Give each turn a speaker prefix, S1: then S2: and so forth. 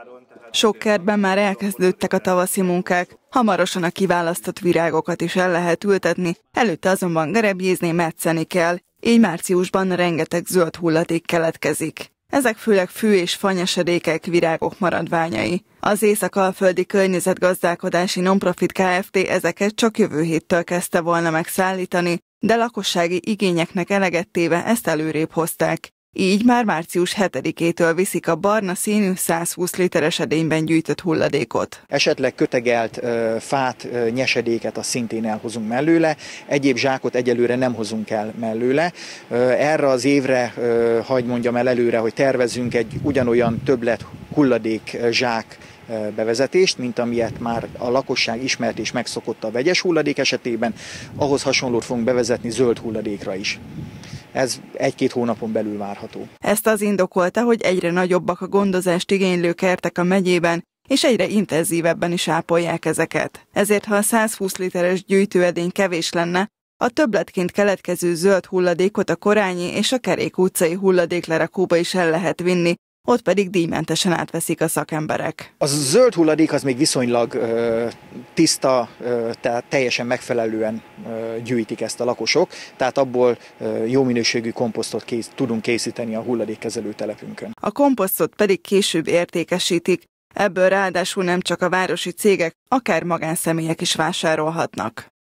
S1: Sok kertben már elkezdődtek a tavaszi munkák, hamarosan a kiválasztott virágokat is el lehet ültetni, előtte azonban gerebjézni, metszeni kell, így márciusban rengeteg zöld hulladék keletkezik. Ezek főleg fű- és fanyesedékek, virágok maradványai. Az Észak-Alföldi Környezetgazdálkodási Nonprofit Kft. Ezeket csak jövő héttől kezdte volna megszállítani, de lakossági igényeknek eleget téve ezt előrébb hozták. Így már március 7-től viszik a barna színű 120 literes edényben gyűjtött hulladékot.
S2: Esetleg kötegelt fát, nyesedéket azt szintén elhozunk mellőle, egyéb zsákot egyelőre nem hozunk el mellőle. Erre az évre, hadd mondjam el előre, hogy tervezünk egy ugyanolyan többlet hulladék zsák bevezetést, mint amilyet már a lakosság ismert és megszokott a vegyes hulladék esetében, ahhoz hasonlót fogunk bevezetni zöld hulladékra is. Ez 1-2 hónapon belül várható.
S1: Ezt az indokolta, hogy egyre nagyobbak a gondozást igénylő kertek a megyében, és egyre intenzívebben is ápolják ezeket. Ezért, ha a 120 literes gyűjtőedény kevés lenne, a többletként keletkező zöld hulladékot a Korányi és a Kerék utcai hulladéklerakóba is el lehet vinni, ott pedig díjmentesen átveszik a szakemberek.
S2: A zöld hulladék az még viszonylag tiszta, tehát teljesen megfelelően gyűjtik ezt a lakosok, tehát abból jó minőségű komposztot tudunk készíteni a hulladékkezelő telepünkön.
S1: A komposztot pedig később értékesítik, ebből ráadásul nem csak a városi cégek, akár magánszemélyek is vásárolhatnak.